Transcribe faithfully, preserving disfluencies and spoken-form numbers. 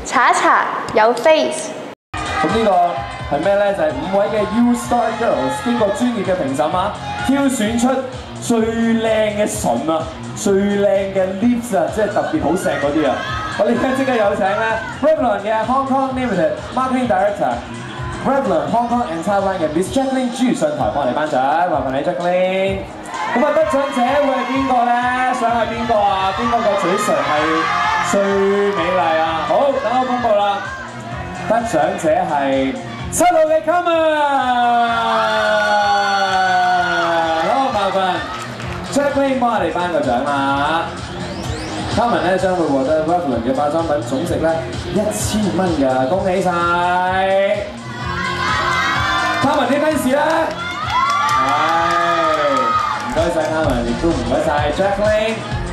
查一查有 face。 咁呢個係咩咧？就係五位嘅 U Star Girls 經過專業嘅評審啊，挑選出最靚嘅唇啊，最靚嘅 lips 啊，即係特別好錫嗰啲啊！我哋而家即刻有請咧 Revlon 嘅 Hong Kong Limited Marketing Director。Revlon Hong Kong and Taiwan 嘅 Miss Jacqueline 朱上台幫我哋頒獎，麻煩你 Jacqueline。咁啊，得獎者會係邊個咧？想係邊個啊？邊個個嘴唇係最美麗啊？好，等我公佈啦。得獎者係七號嘅 Carmen。好，麻煩 Jacqueline 幫我哋頒個獎啦。Carmen 咧將會獲得 Revlon 嘅化妝品總值咧一千蚊㗎，恭喜晒 Carmen 啲 fans 咧，係唔該晒 Carmen，亦都唔該晒 Jacqueline。